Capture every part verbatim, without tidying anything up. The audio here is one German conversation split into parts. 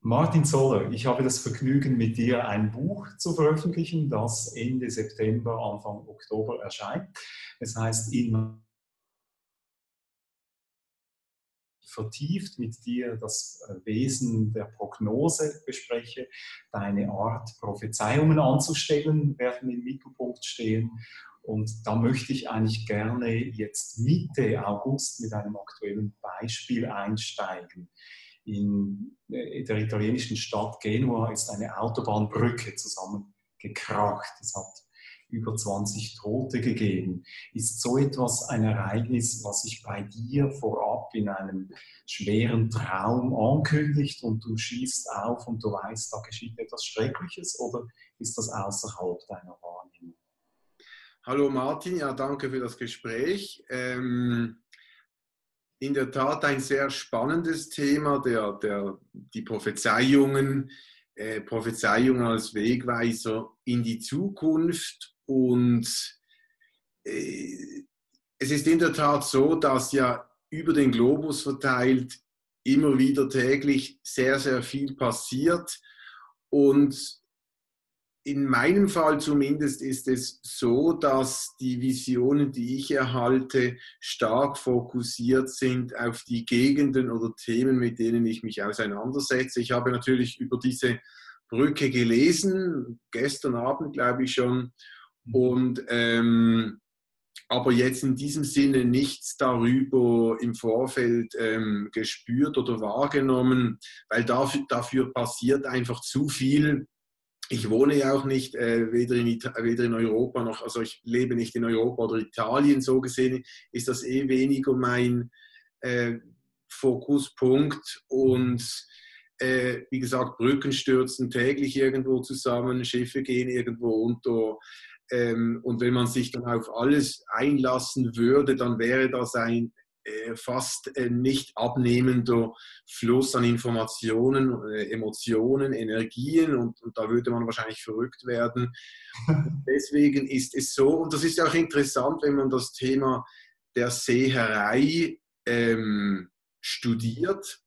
Martin Zoller, ich habe das Vergnügen, mit dir ein Buch zu veröffentlichen, das Ende September, Anfang Oktober erscheint. Es heißt in vertieft mit dir das Wesen der Prognose bespreche. Deine Art, Prophezeiungen anzustellen, werden im Mittelpunkt stehen. Und da möchte ich eigentlich gerne jetzt Mitte August mit einem aktuellen Beispiel einsteigen. In der italienischen Stadt Genua ist eine Autobahnbrücke zusammengekracht. Es hat über zwanzig Tote gegeben. Ist so etwas ein Ereignis, was sich bei dir vorab in einem schweren Traum ankündigt und du schießt auf und du weißt, da geschieht etwas Schreckliches, oder ist das außerhalb deiner Wahrnehmung? Hallo Martin, ja, danke für das Gespräch. Ähm, in der Tat ein sehr spannendes Thema, der, der, die Prophezeiungen, äh, Prophezeiungen als Wegweiser in die Zukunft. Und äh, es ist in der Tat so, dass ja über den Globus verteilt immer wieder täglich sehr, sehr viel passiert. Und in meinem Fall zumindest ist es so, dass die Visionen, die ich erhalte, stark fokussiert sind auf die Gegenden oder Themen, mit denen ich mich auseinandersetze. Ich habe natürlich über diese Brücke gelesen, gestern Abend glaube ich schon, und ähm, aber jetzt in diesem Sinne nichts darüber im Vorfeld ähm, gespürt oder wahrgenommen, weil dafür, dafür passiert einfach zu viel. Ich wohne ja auch nicht äh, weder, in weder in Europa noch, also ich lebe nicht in Europa oder Italien, so gesehen ist das eh weniger mein äh, Fokuspunkt. Und äh, wie gesagt, Brücken stürzen täglich irgendwo zusammen, Schiffe gehen irgendwo unter. Ähm, und wenn man sich dann auf alles einlassen würde, dann wäre das ein äh, fast äh, nicht abnehmender Fluss an Informationen, äh, Emotionen, Energien, und, und da würde man wahrscheinlich verrückt werden. Und deswegen ist es so, und das ist ja auch interessant, wenn man das Thema der Seherei ähm, studiert.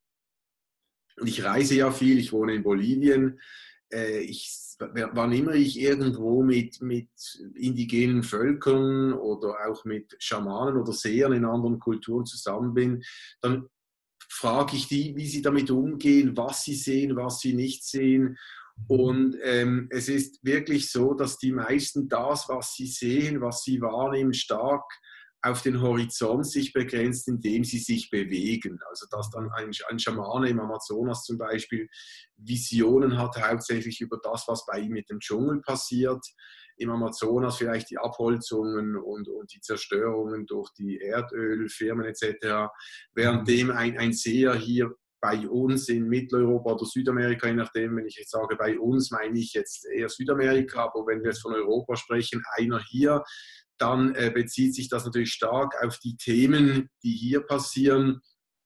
Und ich reise ja viel, ich wohne in Bolivien. Äh, ich, wann immer ich irgendwo mit, mit indigenen Völkern oder auch mit Schamanen oder Sehern in anderen Kulturen zusammen bin, dann frage ich die, wie sie damit umgehen, was sie sehen, was sie nicht sehen. Und ähm, es ist wirklich so, dass die meisten das, was sie sehen, was sie wahrnehmen, stark auf den Horizont sich begrenzt, indem sie sich bewegen. Also dass dann ein, ein Schamane im Amazonas zum Beispiel Visionen hat, hauptsächlich über das, was bei ihm mit dem Dschungel passiert. Im Amazonas vielleicht die Abholzungen und, und die Zerstörungen durch die Erdölfirmen et cetera. Währenddem ein, ein Seher hier bei uns in Mitteleuropa oder Südamerika, je nachdem, wenn ich jetzt sage bei uns, meine ich jetzt eher Südamerika, aber wenn wir jetzt von Europa sprechen, einer hier, dann äh, bezieht sich das natürlich stark auf die Themen, die hier passieren.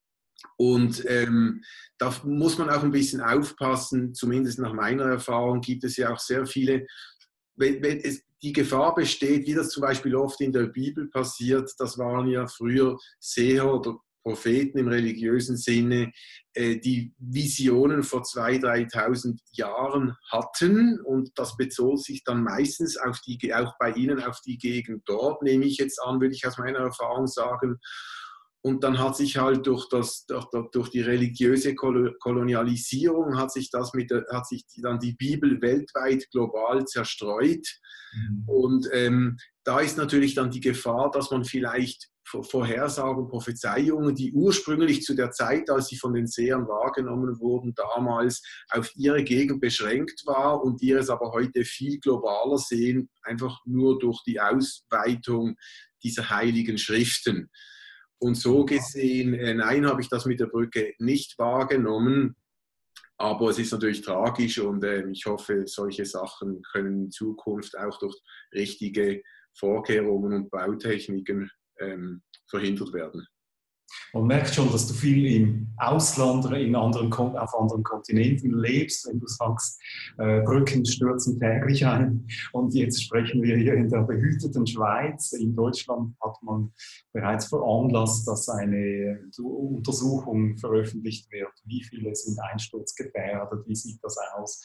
Und ähm, da muss man auch ein bisschen aufpassen, zumindest nach meiner Erfahrung gibt es ja auch sehr viele, wenn, wenn es, die Gefahr besteht, wie das zum Beispiel oft in der Bibel passiert, das waren ja früher Seher oder Propheten im religiösen Sinne, äh, die Visionen vor zweitausend, dreitausend Jahren hatten, und das bezog sich dann meistens auf die, auch bei ihnen auf die Gegend dort, nehme ich jetzt an, würde ich aus meiner Erfahrung sagen. Und dann hat sich halt durch, das, durch, durch die religiöse Kolonialisierung hat sich, das mit der, hat sich dann die Bibel weltweit global zerstreut. Mhm. Und ähm, da ist natürlich dann die Gefahr, dass man vielleicht Vorhersagen, Prophezeiungen, die ursprünglich zu der Zeit, als sie von den Sehern wahrgenommen wurden, damals auf ihre Gegend beschränkt war und die es aber heute viel globaler sehen, einfach nur durch die Ausweitung dieser heiligen Schriften. Und so gesehen, äh, nein, habe ich das mit der Brücke nicht wahrgenommen, aber es ist natürlich tragisch, und äh, ich hoffe, solche Sachen können in Zukunft auch durch richtige Vorkehrungen und Bautechniken ähm, verhindert werden. Man merkt schon, dass du viel im Ausland, in anderen, auf anderen Kontinenten lebst, wenn du sagst, äh, Brücken stürzen täglich ein. Und jetzt sprechen wir hier in der behüteten Schweiz. In Deutschland hat man bereits veranlasst, dass eine Untersuchung veröffentlicht wird. Wie viele sind einsturzgefährdet? Wie sieht das aus?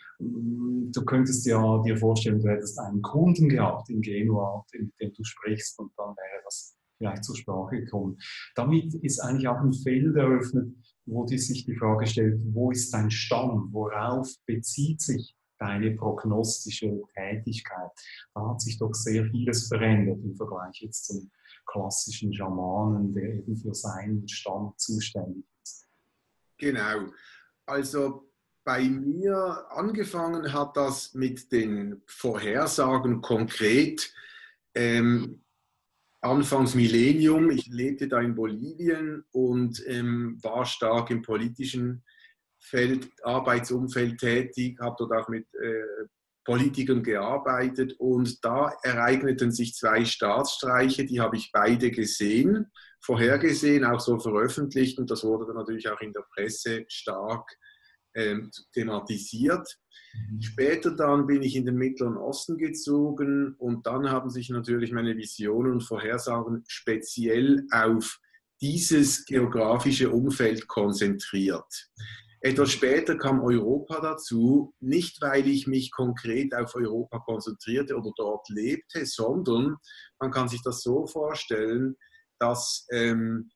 Du könntest ja dir vorstellen, du hättest einen Kunden gehabt in Genua, mit dem du sprichst, und dann wäre das vielleicht zur Sprache gekommen. Damit ist eigentlich auch ein Feld eröffnet, wo die sich die Frage stellt, wo ist dein Stamm? Worauf bezieht sich deine prognostische Tätigkeit? Da hat sich doch sehr vieles verändert im Vergleich jetzt zum klassischen Schamanen, der eben für seinen Stamm zuständig ist. Genau. Also bei mir angefangen hat das mit den Vorhersagen konkret. Ähm, Anfangs Millennium, ich lebte da in Bolivien und ähm, war stark im politischen Feld, Arbeitsumfeld tätig, habe dort auch mit äh, Politikern gearbeitet und da ereigneten sich zwei Staatsstreiche, die habe ich beide gesehen, vorhergesehen, auch so veröffentlicht, und das wurde dann natürlich auch in der Presse stark ähm, thematisiert. Später dann bin ich in den Mittleren Osten gezogen und dann haben sich natürlich meine Visionen und Vorhersagen speziell auf dieses geografische Umfeld konzentriert. Etwas später kam Europa dazu, nicht weil ich mich konkret auf Europa konzentrierte oder dort lebte, sondern man kann sich das so vorstellen, dass ähm,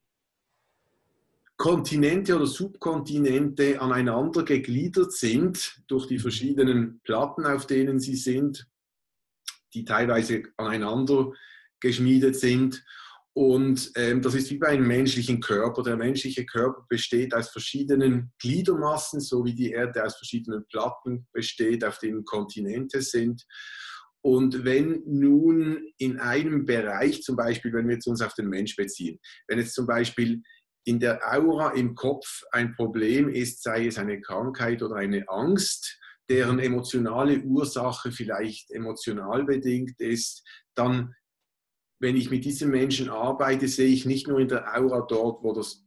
Kontinente oder Subkontinente aneinander gegliedert sind durch die verschiedenen Platten, auf denen sie sind, die teilweise aneinander geschmiedet sind. Und ähm, das ist wie bei einem menschlichen Körper. Der menschliche Körper besteht aus verschiedenen Gliedermassen, so wie die Erde aus verschiedenen Platten besteht, auf denen Kontinente sind. Und wenn nun in einem Bereich, zum Beispiel, wenn wir jetzt uns auf den Mensch beziehen, wenn jetzt zum Beispiel in der Aura im Kopf ein Problem ist, sei es eine Krankheit oder eine Angst, deren emotionale Ursache vielleicht emotional bedingt ist, dann, wenn ich mit diesem Menschen arbeite, sehe ich nicht nur in der Aura dort, wo das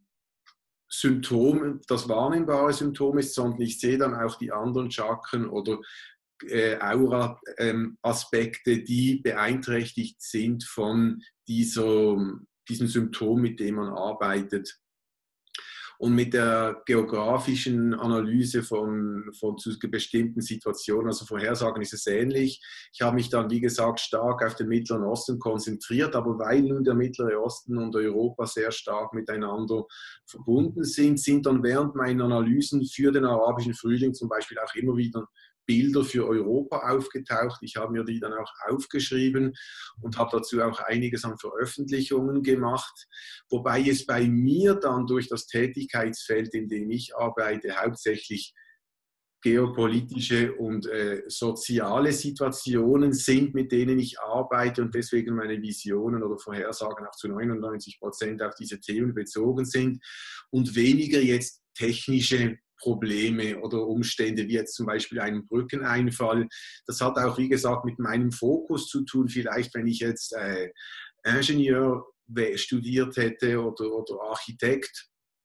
Symptom, das wahrnehmbare Symptom ist, sondern ich sehe dann auch die anderen Chakren oder äh, Aura-Aspekte, ähm, die beeinträchtigt sind von dieser, diesem Symptom, mit dem man arbeitet. Und mit der geografischen Analyse von, von zu bestimmten Situationen, also Vorhersagen, ist es ähnlich. Ich habe mich dann, wie gesagt, stark auf den Mittleren Osten konzentriert, aber weil nun der Mittlere Osten und Europa sehr stark miteinander verbunden sind, sind dann während meinen Analysen für den arabischen Frühling zum Beispiel auch immer wieder Bilder für Europa aufgetaucht. Ich habe mir die dann auch aufgeschrieben und habe dazu auch einiges an Veröffentlichungen gemacht, wobei es bei mir dann durch das Tätigkeitsfeld, in dem ich arbeite, hauptsächlich geopolitische und äh, soziale Situationen sind, mit denen ich arbeite und deswegen meine Visionen oder Vorhersagen auch zu neunundneunzig Prozent auf diese Themen bezogen sind und weniger jetzt technische Probleme oder Umstände, wie jetzt zum Beispiel einen Brückeneinfall. Das hat auch, wie gesagt, mit meinem Fokus zu tun. Vielleicht, wenn ich jetzt äh, Ingenieur studiert hätte oder, oder Architekt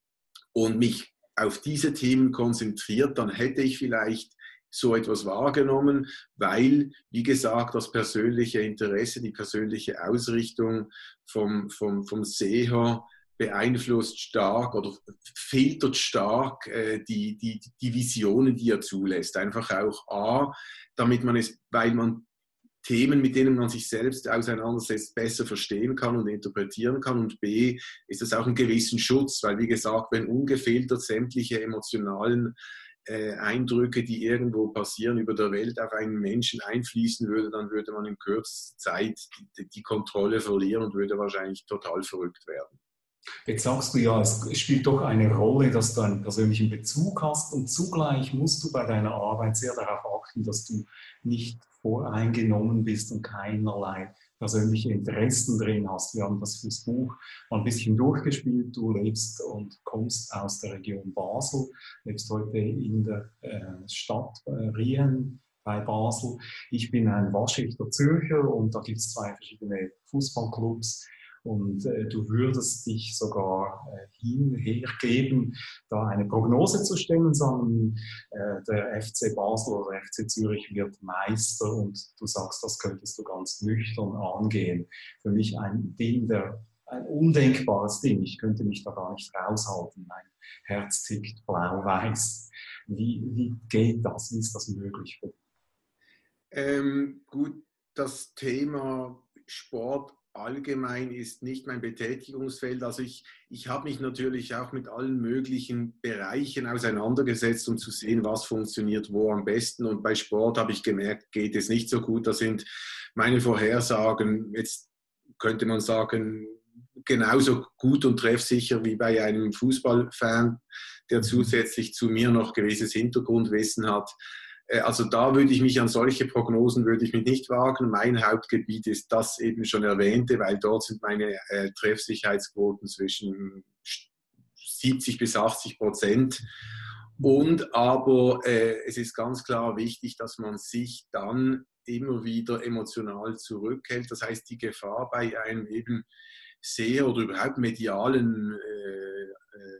und mich auf diese Themen konzentriert, dann hätte ich vielleicht so etwas wahrgenommen, weil, wie gesagt, das persönliche Interesse, die persönliche Ausrichtung vom, vom, vom Seher beeinflusst stark oder filtert stark äh, die, die, die Visionen, die er zulässt. Einfach auch A, damit man es, weil man Themen, mit denen man sich selbst auseinandersetzt, besser verstehen kann und interpretieren kann. Und B, ist es auch einen gewissen Schutz, weil, wie gesagt, wenn ungefiltert sämtliche emotionalen äh, Eindrücke, die irgendwo passieren, über der Welt auf einen Menschen einfließen würde, dann würde man in kürzester Zeit die, die Kontrolle verlieren und würde wahrscheinlich total verrückt werden. Jetzt sagst du ja, es spielt doch eine Rolle, dass du einen persönlichen Bezug hast und zugleich musst du bei deiner Arbeit sehr darauf achten, dass du nicht voreingenommen bist und keinerlei persönliche Interessen drin hast. Wir haben das fürs Buch mal ein bisschen durchgespielt. Du lebst und kommst aus der Region Basel, lebst heute in der äh, Stadt äh, Rien bei Basel. Ich bin ein waschechter Zürcher und da gibt es zwei verschiedene Fußballclubs. Und äh, du würdest dich sogar äh, hinhergeben, da eine Prognose zu stellen, sagen, äh, der F C Basel oder der F C Zürich wird Meister und du sagst, das könntest du ganz nüchtern angehen. Für mich ein Ding, der, ein undenkbares Ding. Ich könnte mich da gar nicht raushalten. Mein Herz tickt blau-weiß. Wie, wie geht das? Wie ist das möglich? Ähm, gut, das Thema Sport allgemein ist nicht mein Betätigungsfeld. Also ich, ich habe mich natürlich auch mit allen möglichen Bereichen auseinandergesetzt, um zu sehen, was funktioniert wo am besten. Und bei Sport habe ich gemerkt, geht es nicht so gut. Da sind meine Vorhersagen, jetzt könnte man sagen, genauso gut und treffsicher wie bei einem Fußballfan, der zusätzlich zu mir noch gewisses Hintergrundwissen hat. Also da würde ich mich an solche Prognosen würde ich mich nicht wagen. Mein Hauptgebiet ist das eben schon erwähnte, weil dort sind meine äh, Treffsicherheitsquoten zwischen siebzig bis achtzig Prozent. Und aber äh, es ist ganz klar wichtig, dass man sich dann immer wieder emotional zurückhält. Das heißt, die Gefahr bei einem eben Seher oder überhaupt medialen äh, äh,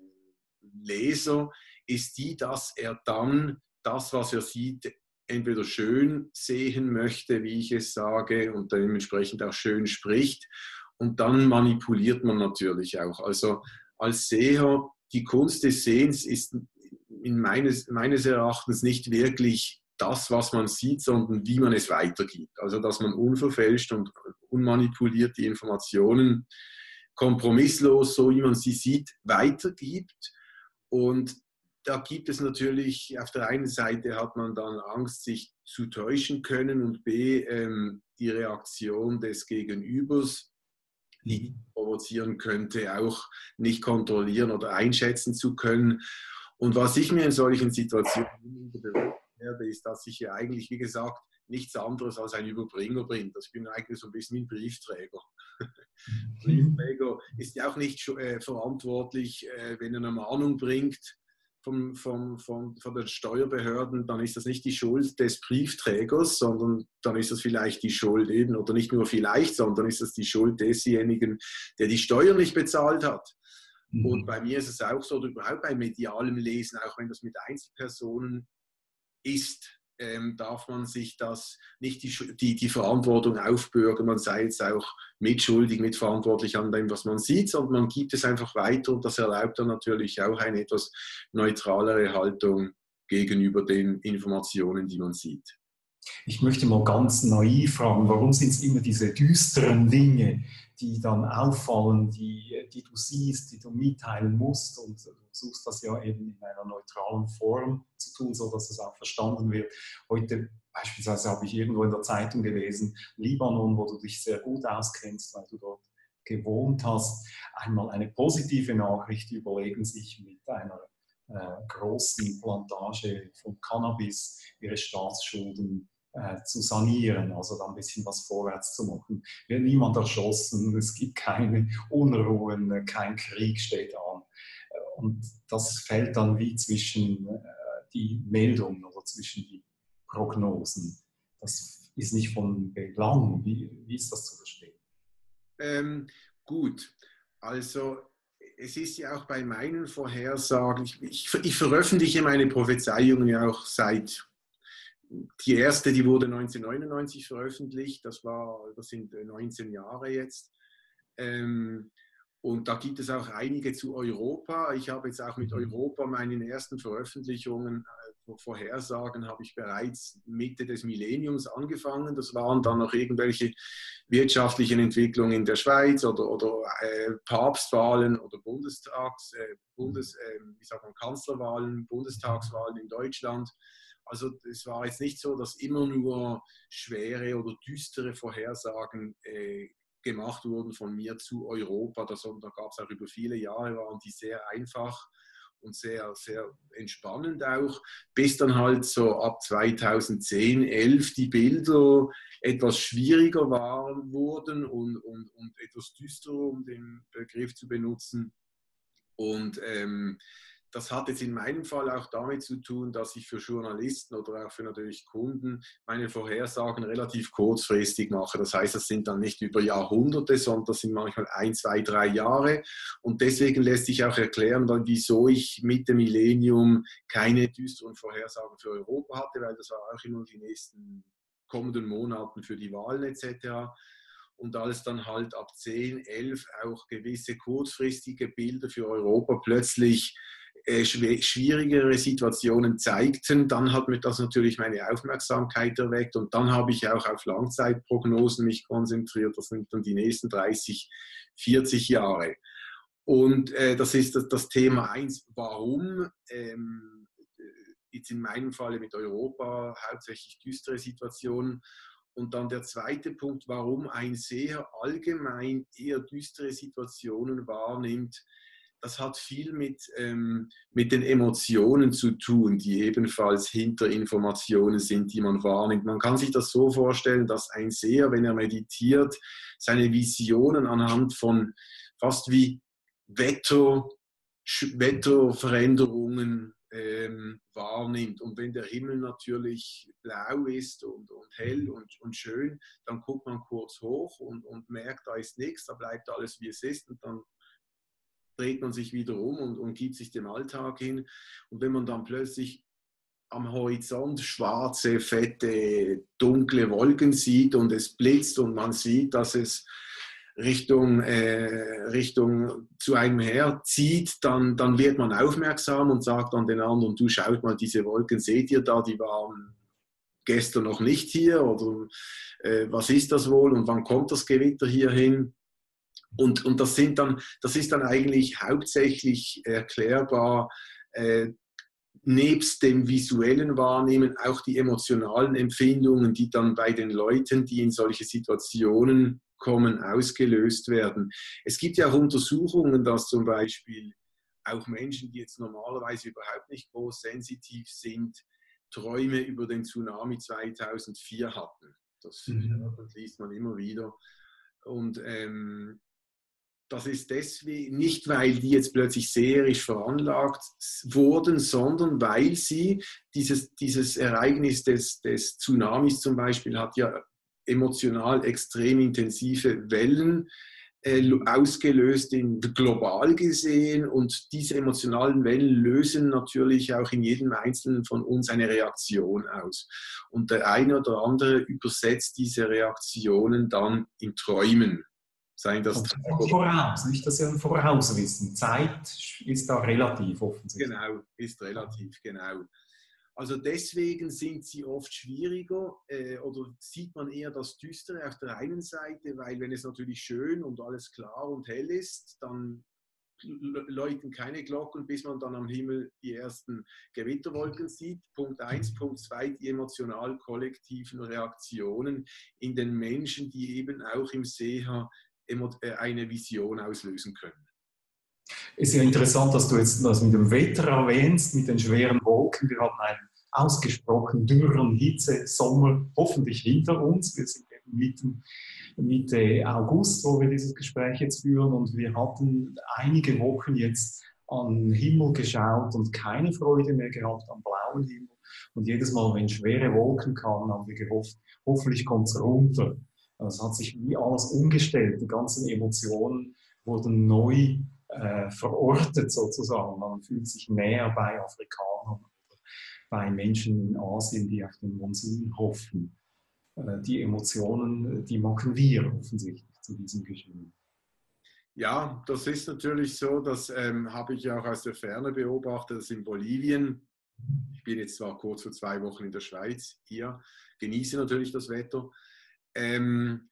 Leser ist die, dass er dann das, was er sieht, entweder schön sehen möchte, wie ich es sage, und dementsprechend auch schön spricht. Und dann manipuliert man natürlich auch. Also als Seher, die Kunst des Sehens ist in meines, meines Erachtens nicht wirklich das, was man sieht, sondern wie man es weitergibt. Also dass man unverfälscht und unmanipuliert die Informationen kompromisslos, so wie man sie sieht, weitergibt. Und da gibt es natürlich, auf der einen Seite hat man dann Angst, sich zu täuschen können und b, ähm, die Reaktion des Gegenübers, die provozieren könnte, auch nicht kontrollieren oder einschätzen zu können. Und was ich mir in solchen Situationen bewusst werde, ist, dass ich ja eigentlich, wie gesagt, nichts anderes als ein Überbringer bin. Ich bin eigentlich so ein bisschen wie ein Briefträger. Briefträger ist ja auch nicht äh, verantwortlich, äh, wenn er eine Mahnung bringt vom, vom, vom, von den Steuerbehörden, dann ist das nicht die Schuld des Briefträgers, sondern dann ist das vielleicht die Schuld eben, oder nicht nur vielleicht, sondern ist das die Schuld desjenigen, der die Steuern nicht bezahlt hat. Mhm. Und bei mir ist es auch so, oder überhaupt bei medialem Lesen, auch wenn das mit Einzelpersonen ist, ähm, darf man sich das nicht die, die, die Verantwortung aufbürgen, man sei jetzt auch mitschuldig, mitverantwortlich an dem, was man sieht, sondern man gibt es einfach weiter und das erlaubt dann natürlich auch eine etwas neutralere Haltung gegenüber den Informationen, die man sieht. Ich möchte mal ganz naiv fragen, warum sind es immer diese düsteren Dinge, die dann auffallen, die, die du siehst, die du mitteilen musst, und du versuchst das ja eben in einer neutralen Form zu tun, sodass es auch verstanden wird. Heute beispielsweise habe ich irgendwo in der Zeitung gelesen, Libanon, wo du dich sehr gut auskennst, weil du dort gewohnt hast, einmal eine positive Nachricht, die überlegen sich mit einer äh, großen Plantage von Cannabis ihre Staatsschulden zu sanieren, also da ein bisschen was vorwärts zu machen. Wird niemand erschossen, es gibt keine Unruhen, kein Krieg steht an. Und das fällt dann wie zwischen die Meldungen oder zwischen die Prognosen. Das ist nicht von Belang. Wie, wie ist das zu verstehen? Ähm, gut, also es ist ja auch bei meinen Vorhersagen, ich, ich, ich veröffentliche meine Prophezeiungen ja auch seit die erste, die wurde neunzehnhundertneunundneunzig veröffentlicht, das, war, das sind neunzehn Jahre jetzt. Ähm, und da gibt es auch einige zu Europa. Ich habe jetzt auch mit Europa meinen ersten Veröffentlichungen, äh, Vorhersagen, habe ich bereits Mitte des Millenniums angefangen. Das waren dann noch irgendwelche wirtschaftlichen Entwicklungen in der Schweiz oder, oder äh, Papstwahlen oder Bundestags, äh, Bundes, äh, wie sagt man, Kanzlerwahlen, Bundestagswahlen in Deutschland. Also es war jetzt nicht so, dass immer nur schwere oder düstere Vorhersagen äh, gemacht wurden von mir zu Europa, sondern da gab es auch über viele Jahre, waren die sehr einfach und sehr, sehr entspannend auch, bis dann halt so ab zweitausendzehn, elf die Bilder etwas schwieriger waren, wurden und, und, und etwas düsterer, um den Begriff zu benutzen. Und ähm, das hat jetzt in meinem Fall auch damit zu tun, dass ich für Journalisten oder auch für natürlich Kunden meine Vorhersagen relativ kurzfristig mache. Das heißt, das sind dann nicht über Jahrhunderte, sondern das sind manchmal ein, zwei, drei Jahre. Und deswegen lässt sich auch erklären, wieso ich mit dem Millennium keine düsteren Vorhersagen für Europa hatte, weil das war auch immer die nächsten kommenden Monaten für die Wahlen et cetera. Und als dann halt ab zehn, elf auch gewisse kurzfristige Bilder für Europa plötzlich äh, schwierigere Situationen zeigten, dann hat mir das natürlich meine Aufmerksamkeit erweckt und dann habe ich auch auf Langzeitprognosen mich konzentriert. Das sind dann die nächsten dreißig, vierzig Jahre. Und äh, das ist das, das Thema eins. Warum? Ähm, jetzt in meinem Falle mit Europa hauptsächlich düstere Situationen. Und dann der zweite Punkt, warum ein Seher allgemein eher düstere Situationen wahrnimmt, das hat viel mit, ähm, mit den Emotionen zu tun, die ebenfalls hinter Informationen sind, die man wahrnimmt. Man kann sich das so vorstellen, dass ein Seher, wenn er meditiert, seine Visionen anhand von fast wie Wetter, Wetterveränderungen ähm, wahrnimmt. Und wenn der Himmel natürlich blau ist und, und hell und, und schön, dann guckt man kurz hoch und, und merkt, da ist nichts, da bleibt alles wie es ist und dann dreht man sich wieder um und, und gibt sich dem Alltag hin. Und wenn man dann plötzlich am Horizont schwarze, fette, dunkle Wolken sieht und es blitzt und man sieht, dass es Richtung, äh, Richtung zu einem herzieht, dann, dann wird man aufmerksam und sagt dann den anderen, du schaut mal, diese Wolken, seht ihr da, die waren gestern noch nicht hier oder äh, was ist das wohl und wann kommt das Gewitter hier hin? Und, und das, sind dann, das ist dann eigentlich hauptsächlich erklärbar, äh, nebst dem visuellen Wahrnehmen auch die emotionalen Empfindungen, die dann bei den Leuten, die in solche Situationen kommen, ausgelöst werden. Es gibt ja auch Untersuchungen, dass zum Beispiel auch Menschen, die jetzt normalerweise überhaupt nicht groß sensitiv sind, Träume über den Tsunami zweitausendvier hatten. Das Mhm. liest man immer wieder. Und ähm, das ist deswegen nicht, weil die jetzt plötzlich seherisch veranlagt wurden, sondern weil sie dieses, dieses Ereignis des, des Tsunamis zum Beispiel hat ja emotional extrem intensive Wellen äh, ausgelöst, in, global gesehen. Und diese emotionalen Wellen lösen natürlich auch in jedem Einzelnen von uns eine Reaktion aus. Und der eine oder andere übersetzt diese Reaktionen dann in Träumen. Sein das Und voraus, nicht, dass Sie ein Vorauswissen. Zeit ist da relativ offensichtlich. Genau, ist relativ, genau. Also deswegen sind sie oft schwieriger äh, oder sieht man eher das Düstere auf der einen Seite, weil wenn es natürlich schön und alles klar und hell ist, dann läuten keine Glocken, bis man dann am Himmel die ersten Gewitterwolken sieht. Punkt eins. Punkt zwei, die emotional kollektiven Reaktionen in den Menschen, die eben auch im Seher eine Vision auslösen können. Es ist ja interessant, dass du jetzt das mit dem Wetter erwähnst, mit den schweren Wolken. Wir hatten einen ausgesprochen dürren Hitze-Sommer hoffentlich hinter uns. Wir sind eben mitten, Mitte August, wo wir dieses Gespräch jetzt führen, und wir hatten einige Wochen jetzt an den Himmel geschaut und keine Freude mehr gehabt am blauen Himmel. Und jedes Mal, wenn schwere Wolken kamen, haben wir gehofft, hoffentlich kommt es runter. Es hat sich wie alles umgestellt. Die ganzen Emotionen wurden neu äh, verortet sozusagen. Man fühlt sich näher bei Afrikanern oder bei Menschen in Asien, die auf den Monsun hoffen. Äh, die Emotionen, die machen wir offensichtlich zu diesem Geschehen. Ja, das ist natürlich so, das ähm, habe ich auch aus der Ferne beobachtet, dass in Bolivien, ich bin jetzt zwar kurz vor zwei Wochen in der Schweiz hier, genieße natürlich das Wetter. Ähm,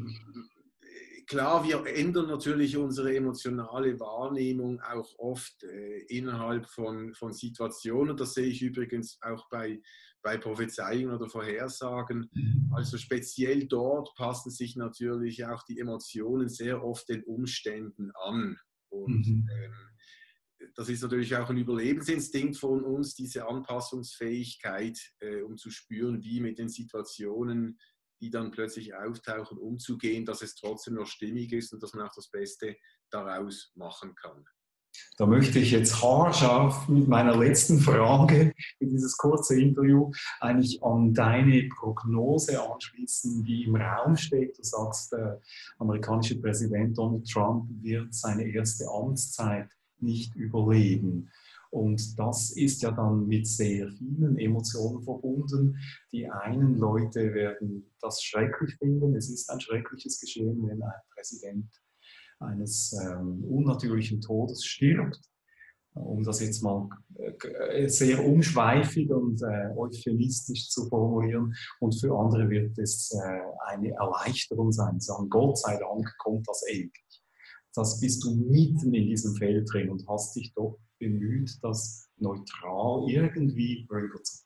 klar, wir ändern natürlich unsere emotionale Wahrnehmung auch oft äh, innerhalb von, von Situationen. Das sehe ich übrigens auch bei, bei Prophezeiungen oder Vorhersagen. Also speziell dort passen sich natürlich auch die Emotionen sehr oft den Umständen an. Und Mhm. ähm, das ist natürlich auch ein Überlebensinstinkt von uns, diese Anpassungsfähigkeit, äh, um zu spüren, wie mit den Situationen, die dann plötzlich auftauchen, umzugehen, dass es trotzdem noch stimmig ist und dass man auch das Beste daraus machen kann. Da möchte ich jetzt haarscharf mit meiner letzten Frage für dieses kurze Interview eigentlich an deine Prognose anschließen, die im Raum steht. Du sagst, der amerikanische Präsident Donald Trump wird seine erste Amtszeit nicht überleben. Und das ist ja dann mit sehr vielen Emotionen verbunden. Die einen Leute werden das schrecklich finden. Es ist ein schreckliches Geschehen, wenn ein Präsident eines ähm, unnatürlichen Todes stirbt, um das jetzt mal äh, sehr umschweifig und äh, euphemistisch zu formulieren. Und für andere wird es äh, eine Erleichterung sein. Sagen, Gott sei Dank kommt das endlich. Das bist du mitten in diesem Feld drin und hast dich doch bemüht, das neutral irgendwie rüberzubringen.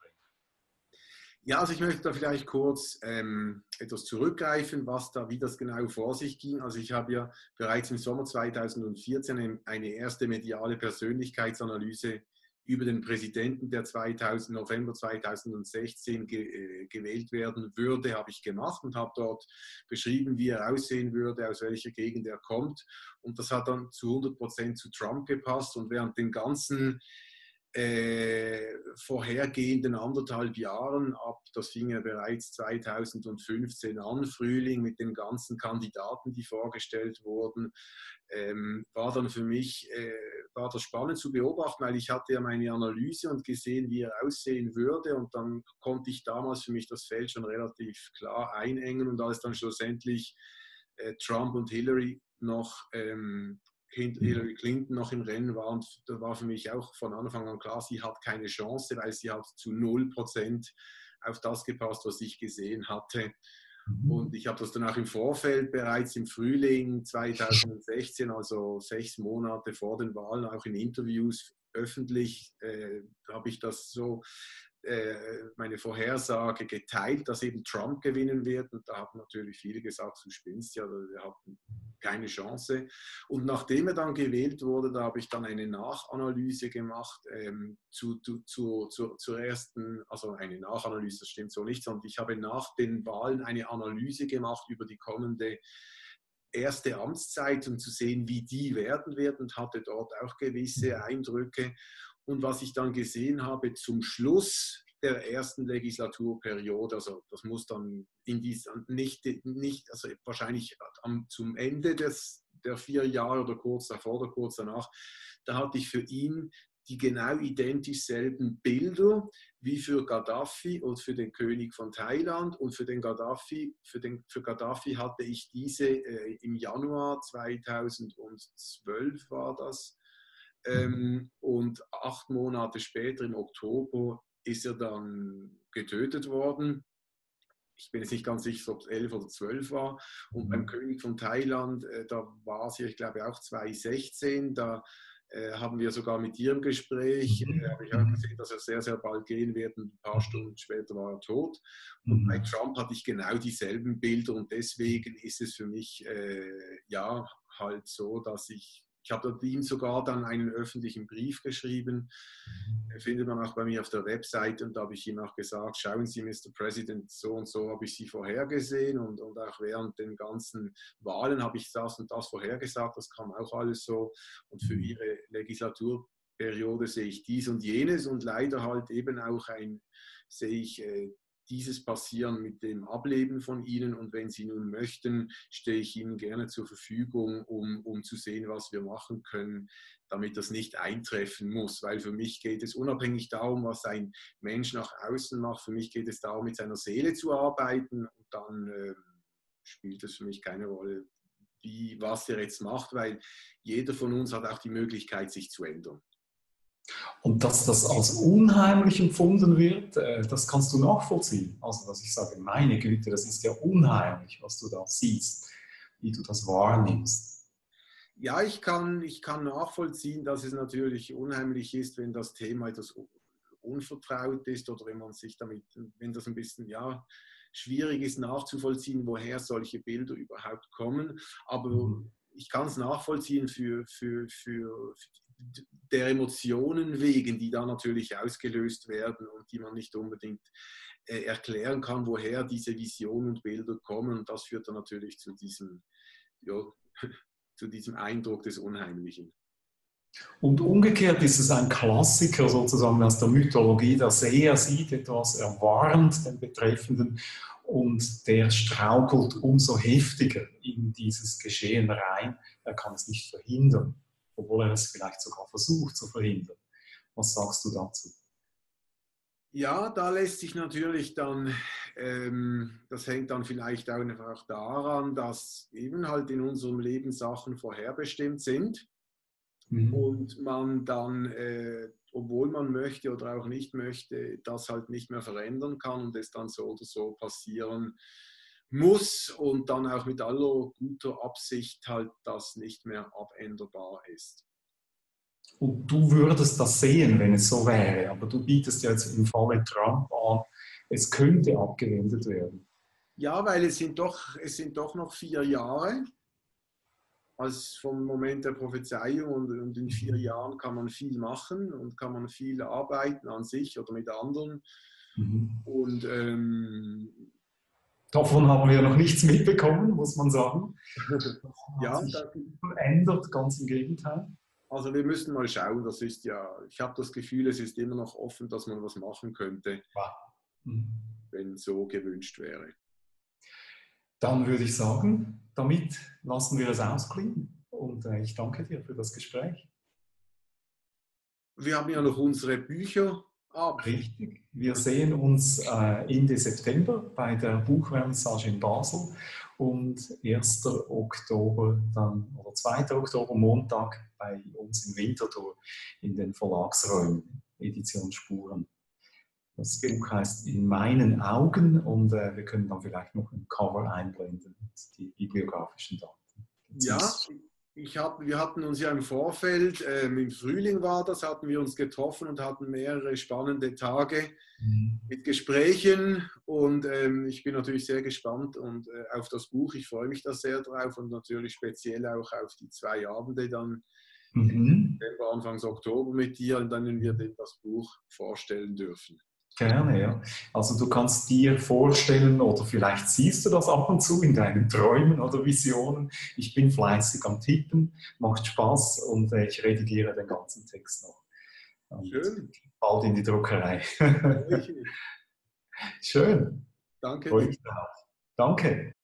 Ja, also ich möchte da vielleicht kurz ähm, etwas zurückgreifen, was da, wie das genau vor sich ging. Also ich habe ja bereits im Sommer zweitausendvierzehn eine erste mediale Persönlichkeitsanalyse über den Präsidenten, der zweitausend, November zweitausendsechzehn ge, äh, gewählt werden würde, habe ich gemacht und habe dort beschrieben, wie er aussehen würde, aus welcher Gegend er kommt. Und das hat dann zu hundert Prozent zu Trump gepasst. Und während den ganzen Äh, vorhergehenden anderthalb Jahren ab, das fing ja bereits zweitausendfünfzehn an, Frühling mit den ganzen Kandidaten, die vorgestellt wurden, ähm, war dann für mich, äh, war das spannend zu beobachten, weil ich hatte ja meine Analyse und gesehen, wie er aussehen würde und dann konnte ich damals für mich das Feld schon relativ klar einengen und als dann schlussendlich äh, Trump und Hillary noch ähm, Hillary Clinton noch im Rennen war und da war für mich auch von Anfang an klar, sie hat keine Chance, weil sie hat zu null Prozent auf das gepasst, was ich gesehen hatte. Und ich habe das dann auch im Vorfeld bereits im Frühling zweitausendsechzehn, also sechs Monate vor den Wahlen, auch in Interviews öffentlich, äh, habe ich das so meine Vorhersage geteilt, dass eben Trump gewinnen wird. Und da haben natürlich viele gesagt, du spinnst ja, wir hatten keine Chance. Und nachdem er dann gewählt wurde, da habe ich dann eine Nachanalyse gemacht ähm, zu, zu, zu, zu, zur ersten, also eine Nachanalyse, das stimmt so nicht, sondern ich habe nach den Wahlen eine Analyse gemacht über die kommende erste Amtszeit, um zu sehen, wie die werden wird und hatte dort auch gewisse Eindrücke. Und was ich dann gesehen habe zum Schluss der ersten Legislaturperiode, also das muss dann in dieser, nicht, nicht also wahrscheinlich am, zum Ende des, der vier Jahre oder kurz davor oder kurz danach, da hatte ich für ihn die genau identisch selben Bilder wie für Gaddafi und für den König von Thailand. Und für den Gaddafi, für den, für Gaddafi hatte ich diese äh, im Januar zweitausendzwölf war das. Ähm, und acht Monate später, im Oktober, ist er dann getötet worden. Ich bin jetzt nicht ganz sicher, ob es elf oder zwölf war. Und mhm. beim König von Thailand, äh, da war es ja, ich glaube, auch zweitausendsechzehn, da äh, haben wir sogar mit dir im Gespräch, äh, habe ich auch gesehen, dass er sehr, sehr bald gehen wird. Und ein paar Stunden später war er tot. Und mhm. bei Trump hatte ich genau dieselben Bilder. Und deswegen ist es für mich, äh, ja, halt so, dass ich Ich habe ihm sogar dann einen öffentlichen Brief geschrieben, findet man auch bei mir auf der Webseite und da habe ich ihm auch gesagt, schauen Sie, Mister President, so und so habe ich Sie vorhergesehen und, und auch während den ganzen Wahlen habe ich das und das vorhergesagt, das kam auch alles so und für Ihre Legislaturperiode sehe ich dies und jenes und leider halt eben auch ein, sehe ich äh, dieses passieren mit dem Ableben von Ihnen und wenn Sie nun möchten, stehe ich Ihnen gerne zur Verfügung, um, um zu sehen, was wir machen können, damit das nicht eintreffen muss, weil für mich geht es unabhängig darum, was ein Mensch nach außen macht, für mich geht es darum, mit seiner Seele zu arbeiten und dann äh, spielt es für mich keine Rolle, wie, was er jetzt macht, weil jeder von uns hat auch die Möglichkeit, sich zu ändern. Und dass das als unheimlich empfunden wird, das kannst du nachvollziehen. Also, dass ich sage, meine Güte, das ist ja unheimlich, was du da siehst, wie du das wahrnimmst. Ja, ich kann, ich kann nachvollziehen, dass es natürlich unheimlich ist, wenn das Thema etwas unvertraut ist oder wenn man sich damit, wenn das ein bisschen, ja, schwierig ist nachzuvollziehen, woher solche Bilder überhaupt kommen. Aber mhm. ich kann es nachvollziehen für, für, für, für der Emotionen wegen, die da natürlich ausgelöst werden und die man nicht unbedingt äh, erklären kann, woher diese Visionen und Bilder kommen. Und das führt dann natürlich zu diesem, ja, zu diesem Eindruck des Unheimlichen. Und umgekehrt ist es ein Klassiker sozusagen aus der Mythologie. Der Seher sieht etwas, er warnt den Betreffenden und der straukelt umso heftiger in dieses Geschehen rein. Er kann es nicht verhindern, obwohl er es vielleicht sogar versucht zu verhindern. Was sagst du dazu? Ja, da lässt sich natürlich dann, ähm, das hängt dann vielleicht auch einfach daran, dass eben halt in unserem Leben Sachen vorherbestimmt sind. Mhm. Und man dann, äh, obwohl man möchte oder auch nicht möchte, das halt nicht mehr verändern kann und es dann so oder so passieren muss und dann auch mit aller guter Absicht halt das nicht mehr abänderbar ist. Und du würdest das sehen, wenn es so wäre, aber du bietest ja jetzt im Falle Trump an, es könnte abgewendet werden. Ja, weil es sind doch, es sind doch noch vier Jahre. Also vom Moment der Prophezeiung und, und in vier Jahren kann man viel machen und kann man viel arbeiten an sich oder mit anderen. Mhm. Und ähm, Davon haben wir noch nichts mitbekommen, muss man sagen. Hat ja, sich das, verändert, ganz im Gegenteil. also wir müssen mal schauen. Das ist ja, ich habe das Gefühl, es ist immer noch offen, dass man was machen könnte, Wow. Mhm. wenn so gewünscht wäre. Dann würde ich sagen, damit lassen wir es ausklingen. Und äh, ich danke dir für das Gespräch. Wir haben ja noch unsere Bücher ab. Richtig. Wir sehen uns äh, Ende September bei der Buchvernissage in Basel und ersten Oktober dann, oder zweiten Oktober, Montag, bei uns in Winterthur in den Verlagsräumen, Edition Spuren. Das Buch heißt In meinen Augen und äh, wir können dann vielleicht noch ein Cover einblenden und die bibliografischen Daten. Ja, ich hab, wir hatten uns ja im Vorfeld, ähm, im Frühling war das, hatten wir uns getroffen und hatten mehrere spannende Tage Mhm. mit Gesprächen und ähm, ich bin natürlich sehr gespannt und, äh, auf das Buch. Ich freue mich da sehr drauf und natürlich speziell auch auf die zwei Abende dann Mhm. September, Anfang Oktober mit dir, und dann wir das Buch vorstellen dürfen. Gerne, ja. Also du kannst dir vorstellen oder vielleicht siehst du das ab und zu in deinen Träumen oder Visionen. Ich bin fleißig am Tippen, macht Spaß und äh, ich redigiere den ganzen Text noch. Und Schön, bald in die Druckerei. freue ich mich. Schön, Danke freue dir. mich drauf. Danke.